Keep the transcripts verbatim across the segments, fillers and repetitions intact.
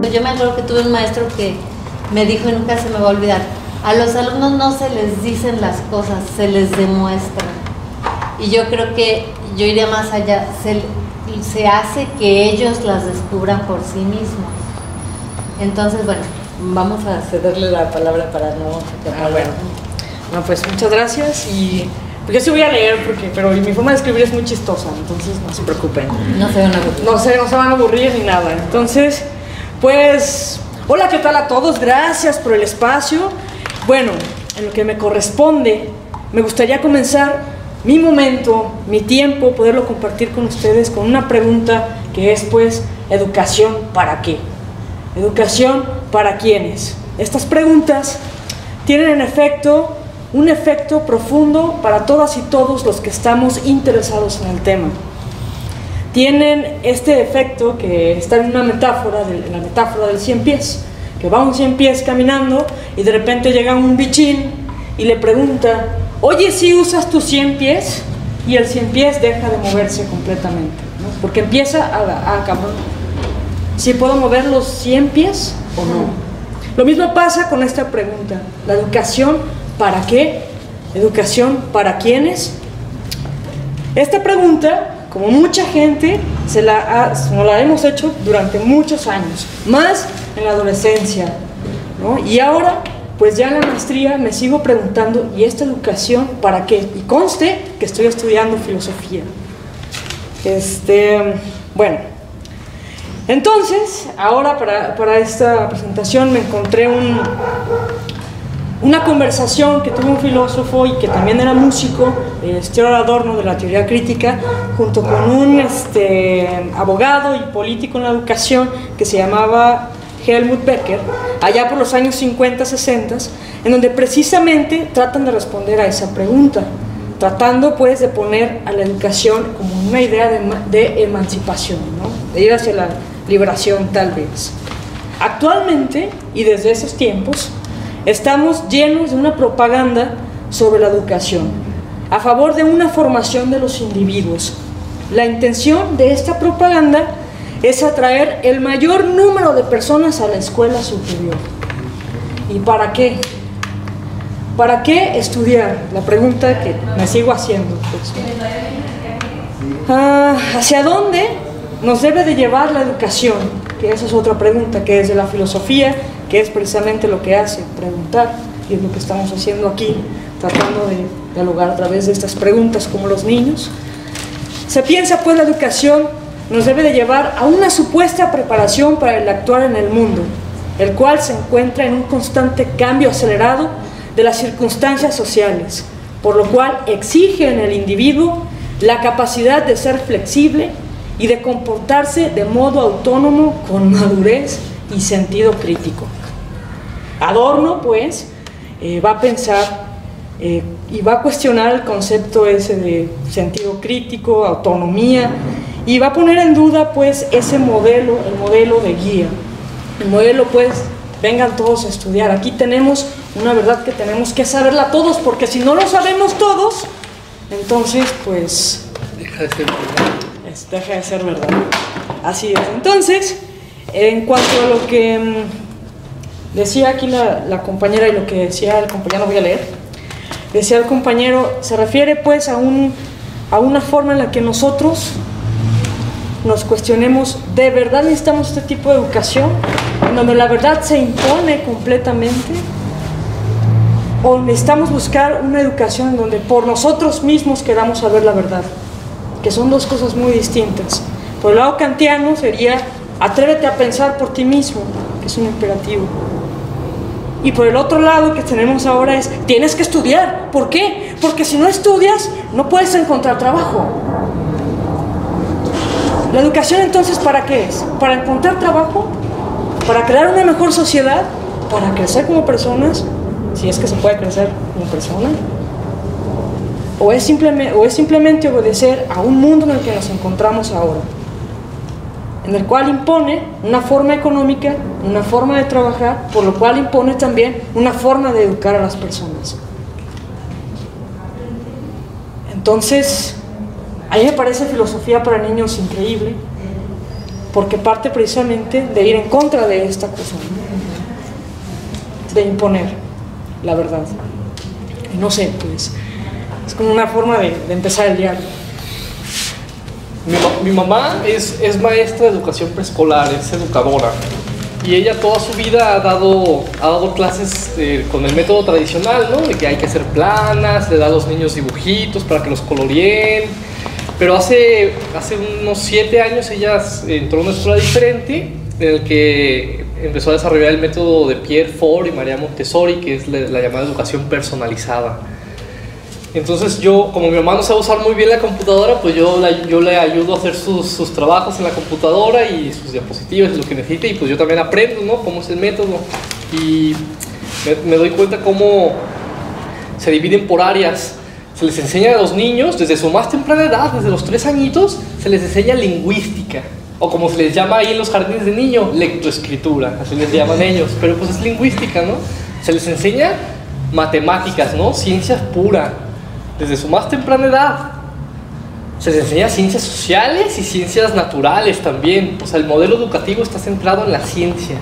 ejemplo, yo me acuerdo que tuve un maestro que me dijo, y nunca se me va a olvidar, a los alumnos no se les dicen las cosas, se les demuestran. Y yo creo que yo iría más allá, se, se hace que ellos las descubran por sí mismos. Entonces, bueno, vamos a cederle la palabra para no... Ah, bueno. No, pues muchas gracias y... Pues yo sí voy a leer, porque, pero mi forma de escribir es muy chistosa, entonces no se preocupen. No se van a aburrir. No se, no se van a aburrir ni nada. Entonces, pues, hola, ¿qué tal a todos? Gracias por el espacio. Bueno, en lo que me corresponde, me gustaría comenzar mi momento, mi tiempo, poderlo compartir con ustedes con una pregunta que es, pues, ¿educación para qué? ¿Educación para quiénes? Estas preguntas tienen en efecto un efecto profundo para todas y todos los que estamos interesados en el tema. Tienen este efecto que está en una metáfora, de, en la metáfora del cien pies, que va un cien pies caminando y de repente llega un bichín y le pregunta, oye, ¿sí usas tus cien pies? Y el cien pies deja de moverse completamente, ¿no? Porque empieza a, a cabrón, ¿sí puedo mover los cien pies o no? Lo mismo pasa con esta pregunta, la educación ¿para qué? ¿Educación para quiénes? Esta pregunta, como mucha gente, se la ha, nos la hemos hecho durante muchos años, más en la adolescencia, ¿no? Y ahora, pues ya en la maestría me sigo preguntando, ¿y esta educación para qué? Y conste que estoy estudiando filosofía. Este, bueno, entonces, ahora para, para esta presentación me encontré un... una conversación que tuvo un filósofo y que también era músico, eh, Theodor Adorno, de la teoría crítica, junto con un este, abogado y político en la educación que se llamaba Helmut Becker, allá por los años cincuenta, sesenta, en donde precisamente tratan de responder a esa pregunta, tratando pues de poner a la educación como una idea de, de emancipación, ¿no? De ir hacia la liberación tal vez. Actualmente, y desde esos tiempos, estamos llenos de una propaganda sobre la educación, a favor de una formación de los individuos. La intención de esta propaganda es atraer el mayor número de personas a la escuela superior. ¿Y para qué? ¿Para qué estudiar? La pregunta que me sigo haciendo. Pues. Ah, ¿hacia dónde nos debe de llevar la educación? Que esa es otra pregunta, que es de la filosofía, que es precisamente lo que hace, preguntar, y es lo que estamos haciendo aquí, tratando de dialogar a través de estas preguntas como los niños. Se piensa pues la educación nos debe de llevar a una supuesta preparación para el actuar en el mundo, el cual se encuentra en un constante cambio acelerado de las circunstancias sociales, por lo cual exige en el individuo la capacidad de ser flexible y de comportarse de modo autónomo con madurez y sentido crítico. Adorno, pues, eh, va a pensar eh, y va a cuestionar el concepto ese de sentido crítico, autonomía, y va a poner en duda, pues, ese modelo, el modelo de guía. El modelo, pues, vengan todos a estudiar. Aquí tenemos una verdad que tenemos que saberla todos, porque si no lo sabemos todos, entonces, pues... Deja de ser verdad. Es, deja de ser verdad. Así es. Entonces, en cuanto a lo que mmm, decía aquí la, la compañera y lo que decía el compañero, no voy a leer, decía el compañero, se refiere pues a, un, a una forma en la que nosotros nos cuestionemos, ¿de verdad necesitamos este tipo de educación? En donde la verdad se impone completamente, o necesitamos buscar una educación en donde por nosotros mismos queramos saber la verdad, que son dos cosas muy distintas. Por el lado kantiano sería, atrévete a pensar por ti mismo, que es un imperativo. Y por el otro lado que tenemos ahora es, tienes que estudiar. ¿Por qué? Porque si no estudias, no puedes encontrar trabajo. La educación entonces, ¿para qué es? ¿Para encontrar trabajo? ¿Para crear una mejor sociedad? ¿Para crecer como personas? Si es que se puede crecer como persona. ¿O es simplemente, o es simplemente obedecer a un mundo en el que nos encontramos ahora? En el cual impone una forma económica, una forma de trabajar, por lo cual impone también una forma de educar a las personas. Entonces, a mí me parece filosofía para niños increíble, porque parte precisamente de ir en contra de esta cosa, ¿no? De imponer la verdad. Y no sé, pues es como una forma de, de empezar el diálogo. Mi, mi mamá es, es maestra de educación preescolar, es educadora. Y ella toda su vida ha dado, ha dado clases eh, con el método tradicional, ¿no? De que hay que hacer planas, le da a los niños dibujitos para que los coloreen. Pero hace, hace unos siete años ella entró a una escuela diferente, en el que empezó a desarrollar el método de Pierre Fort y María Montessori, que es la, la llamada educación personalizada. Entonces yo, como mi mamá no sabe usar muy bien la computadora, pues yo, la, yo le ayudo a hacer sus, sus trabajos en la computadora y sus diapositivas y lo que necesite, y pues yo también aprendo, ¿no? Cómo es el método. Y me, me doy cuenta cómo se dividen por áreas. Se les enseña a los niños, desde su más temprana edad, desde los tres añitos, se les enseña lingüística, o como se les llama ahí en los jardines de niños, lectoescritura, así les llaman ellos, pero pues es lingüística, ¿no? Se les enseña matemáticas, ¿no? Ciencia pura, desde su más temprana edad. Se les enseña ciencias sociales y ciencias naturales también. O sea, el modelo educativo está centrado en la ciencia.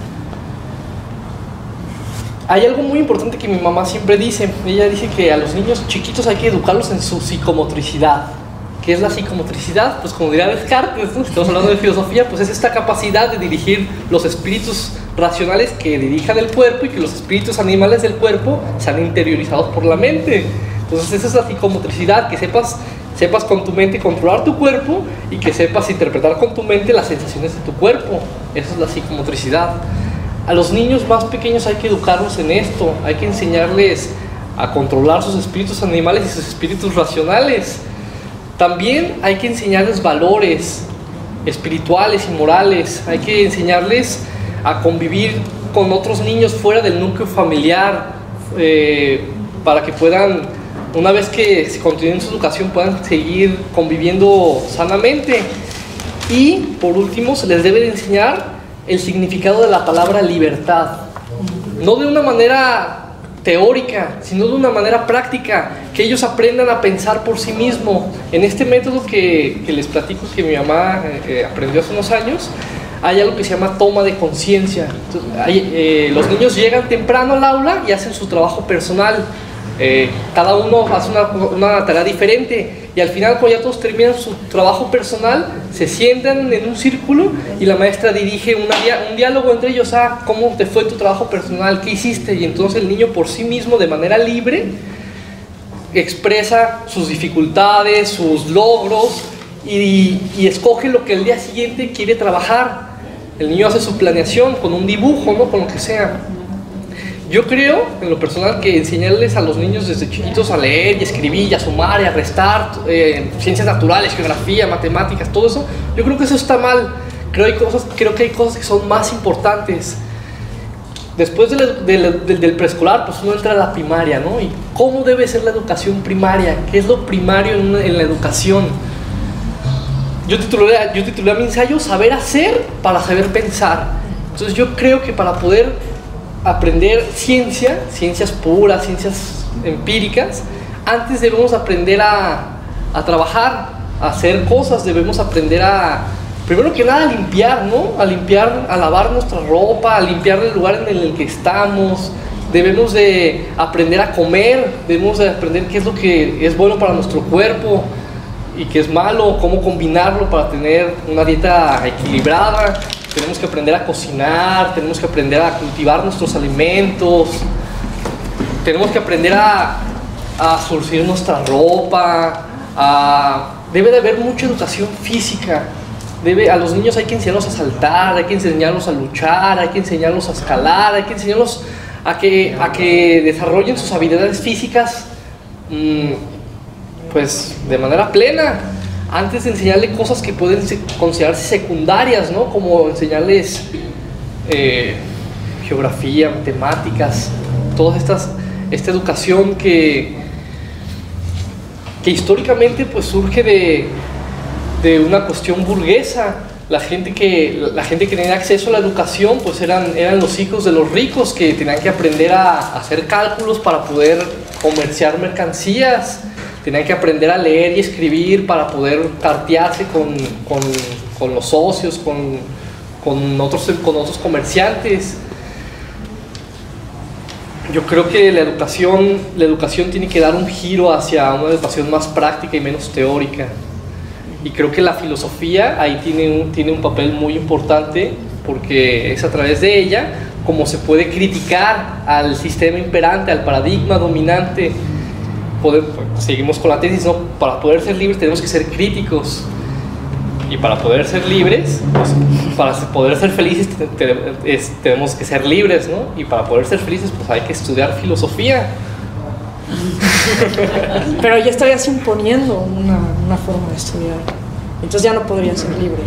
Hay algo muy importante que mi mamá siempre dice. Ella dice que a los niños chiquitos hay que educarlos en su psicomotricidad. ¿Qué es la psicomotricidad? Pues como diría Descartes, ¿no? Estamos hablando de filosofía, pues es esta capacidad de dirigir los espíritus racionales que dirijan el cuerpo y que los espíritus animales del cuerpo sean interiorizados por la mente. Entonces esa es la psicomotricidad, que sepas, sepas con tu mente controlar tu cuerpo y que sepas interpretar con tu mente las sensaciones de tu cuerpo. Esa es la psicomotricidad. A los niños más pequeños hay que educarlos en esto, hay que enseñarles a controlar sus espíritus animales y sus espíritus racionales. También hay que enseñarles valores espirituales y morales, hay que enseñarles a convivir con otros niños fuera del núcleo familiar, eh, para que puedan, una vez que se continúen su educación, puedan seguir conviviendo sanamente. Y por último, se les debe de enseñar el significado de la palabra libertad, no de una manera teórica, sino de una manera práctica, que ellos aprendan a pensar por sí mismos. En este método que, que les platico, que mi mamá eh, aprendió hace unos años, hay algo que se llama toma de conciencia. Eh, los niños llegan temprano al aula y hacen su trabajo personal. Eh, cada uno hace una, una tarea diferente, y al final, cuando ya todos terminan su trabajo personal, se sientan en un círculo y la maestra dirige una, un diálogo entre ellos. Ah, ¿cómo te fue tu trabajo personal? ¿Qué hiciste? Y entonces el niño por sí mismo, de manera libre, expresa sus dificultades, sus logros, y, y escoge lo que el día siguiente quiere trabajar. El niño hace su planeación con un dibujo, ¿no? Con lo que sea. Yo creo, en lo personal, que enseñarles a los niños desde chiquitos a leer y escribir y a sumar y a restar, eh, ciencias naturales, geografía, matemáticas, todo eso, yo creo que eso está mal. Creo, hay cosas, creo que hay cosas que son más importantes. Después de la, de la, de, del preescolar, pues uno entra a la primaria, ¿no? ¿Y cómo debe ser la educación primaria? ¿Qué es lo primario en, una, en la educación? Yo titulé, yo titulé a mi ensayo Saber hacer para saber pensar. Entonces yo creo que para poder aprender ciencia, ciencias puras, ciencias empíricas, antes debemos aprender a, a trabajar, a hacer cosas. Debemos aprender a, primero que nada, a limpiar, ¿no? A limpiar, a lavar nuestra ropa, a limpiar el lugar en el que estamos. Debemos de aprender a comer, debemos de aprender qué es lo que es bueno para nuestro cuerpo y qué es malo, cómo combinarlo para tener una dieta equilibrada. Tenemos que aprender a cocinar, tenemos que aprender a cultivar nuestros alimentos, tenemos que aprender a, a surcir nuestra ropa, a, debe de haber mucha educación física. Debe, a los niños hay que enseñarlos a saltar, hay que enseñarlos a luchar, hay que enseñarlos a escalar, hay que enseñarlos a que, a que desarrollen sus habilidades físicas, mmm, pues de manera plena, antes de enseñarle cosas que pueden considerarse secundarias, ¿no? Como enseñarles eh, geografía, matemáticas, todas estas, esta educación que, que históricamente pues surge de, de una cuestión burguesa. La gente que, la gente que tenía acceso a la educación pues eran, eran los hijos de los ricos, que tenían que aprender a, a hacer cálculos para poder comerciar mercancías. Tenían que aprender a leer y escribir para poder cartearse con, con con los socios, con, con, otros, con otros comerciantes. Yo creo que la educación, la educación tiene que dar un giro hacia una educación más práctica y menos teórica. Y creo que la filosofía ahí tiene un, tiene un papel muy importante, porque es a través de ella como se puede criticar al sistema imperante, al paradigma dominante. Poder, pues, seguimos con la tesis, ¿no? Para poder ser libres tenemos que ser críticos. Y para poder ser libres, pues, para poder ser felices te, te, es, tenemos que ser libres, ¿no? Y para poder ser felices, pues hay que estudiar filosofía. Pero ya estarías imponiendo una, una forma de estudiar. Entonces ya no podrías ser libre.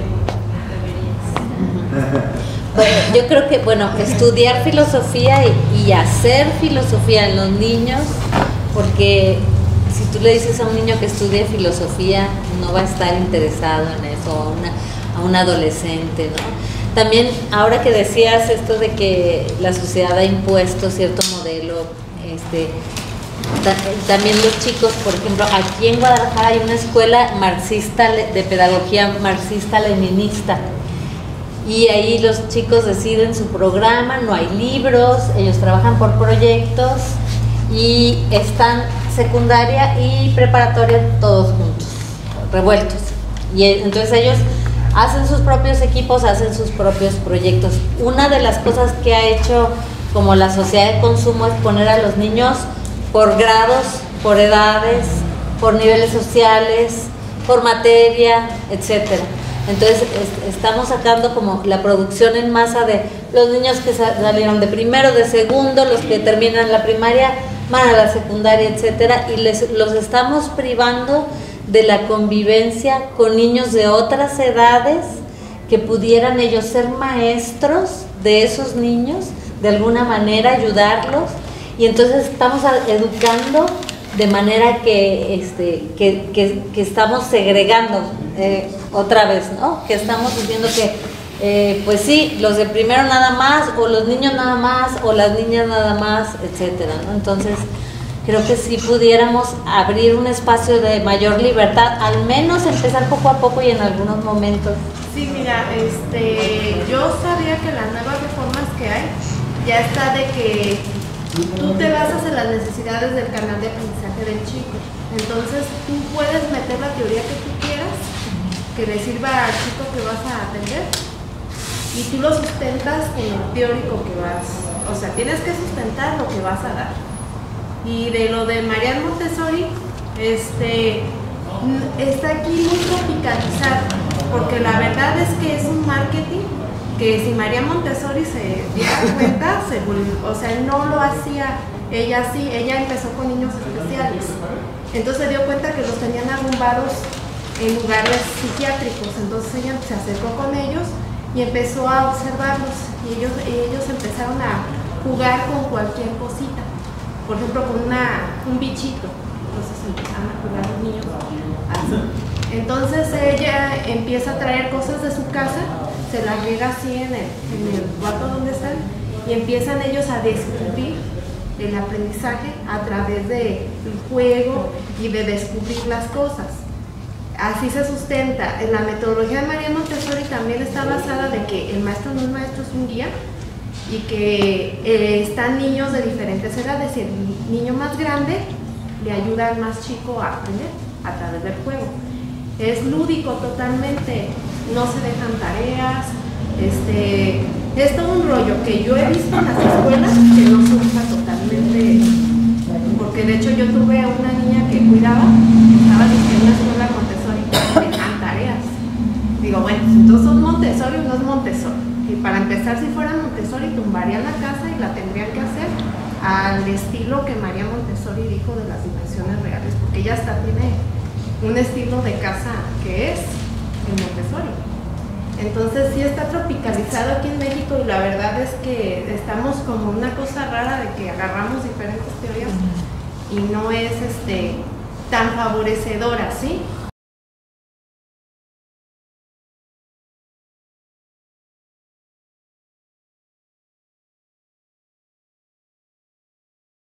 Bueno, yo creo que, bueno, estudiar filosofía y, y hacer filosofía en los niños, porque si tú le dices a un niño que estudie filosofía, no va a estar interesado en eso, a, una, a un adolescente, ¿no? También, ahora que decías esto de que la sociedad ha impuesto cierto modelo, este, ta, también los chicos, por ejemplo, aquí en Guadalajara hay una escuela marxista, de pedagogía marxista-leninista, y ahí los chicos deciden su programa, no hay libros, ellos trabajan por proyectos y están secundaria y preparatoria todos juntos, revueltos. Y entonces ellos hacen sus propios equipos, hacen sus propios proyectos. Una de las cosas que ha hecho como la sociedad de consumo es poner a los niños por grados, por edades, por niveles sociales, por materia, etcétera. Entonces est estamos sacando como la producción en masa de los niños que salieron de primero, de segundo, los que terminan la primaria, van a la secundaria, etcétera, y les, los estamos privando de la convivencia con niños de otras edades que pudieran ellos ser maestros de esos niños, de alguna manera ayudarlos, y entonces estamos educando de manera que, este, que, que, que estamos segregando eh, otra vez, ¿no? Que estamos diciendo que, eh, pues sí, los de primero nada más, o los niños nada más, o las niñas nada más, etcétera, ¿no? Entonces, creo que si pudiéramos abrir un espacio de mayor libertad, al menos empezar poco a poco y en algunos momentos. Sí, mira, este, yo sabía que las nuevas reformas que hay, ya está de que tú te basas en las necesidades del canal de aprendizaje del chico. Entonces tú puedes meter la teoría que tú quieras, que le sirva al chico que vas a atender, y tú lo sustentas con el teórico que vas, o sea, tienes que sustentar lo que vas a dar. Y de lo de Marian Montessori, este, está aquí muy tropicalizado, porque la verdad es que es un marketing que si Marian Montessori se diera cuenta, se, o sea, no lo hacía ella sí, ella empezó con niños especiales, entonces se dio cuenta que los tenían arrumbados en lugares psiquiátricos, entonces ella se acercó con ellos y empezó a observarlos, y ellos, y ellos empezaron a jugar con cualquier cosita, por ejemplo con una, un bichito, entonces empezaron a jugar los niños así. Entonces ella empieza a traer cosas de su casa, se las riega así en el, en el cuarto donde están, y empiezan ellos a descubrir el aprendizaje a través del juego y de descubrir las cosas. Así se sustenta. En la metodología de Marian Montessori también está basada de que el maestro no es maestro, es un guía, y que eh, están niños de diferentes edades, y el niño más grande le ayuda al más chico a aprender a través del juego. Es lúdico totalmente, no se dejan tareas, este, es todo un rollo que yo he visto en las escuelas que no se usa totalmente, porque de hecho yo tuve a una niña que cuidaba, estaba en una escuela Montessori, dejan tareas. Digo, bueno, entonces son Montessori o no es Montessori. Y para empezar, si fueran Montessori, tumbarían la casa y la tendrían que hacer al estilo que María Montessori dijo de las dimensiones reales, porque ella hasta tiene un estilo de casa que es el Montessori. Entonces sí está tropicalizado aquí en México, y la verdad es que estamos como una cosa rara de que agarramos diferentes teorías y no es este tan favorecedora, ¿sí?